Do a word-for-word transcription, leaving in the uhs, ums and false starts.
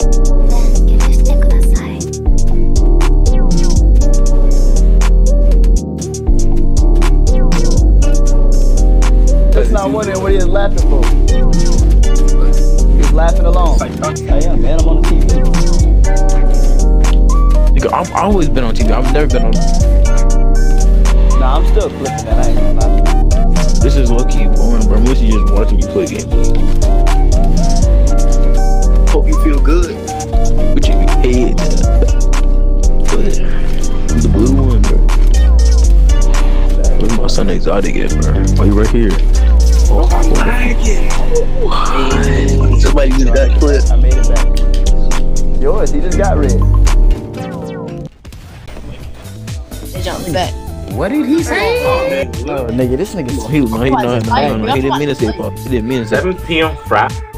That's not wondering what he was laughing for. He was laughing along. I am, man. I'm on the T V. Nigga, I've always been on T V. I've never been on. Nah, I'm still flipping that. I ain't gonna lie. This is low-key boring, bro. I'm literally just watching you play gameplay. Hope you feel good. What you head? The blue one, bro. Where's my son exotic at, bro? Oh, you right here. Oh, I like it. Oh, somebody use that clip. I made it back. Yours, he just got red. They jumped me back. What did he say? Oh, nigga, this nigga. He, no, he, no, no, no, he didn't mean to say pop. He didn't mean to say seven P M Friday.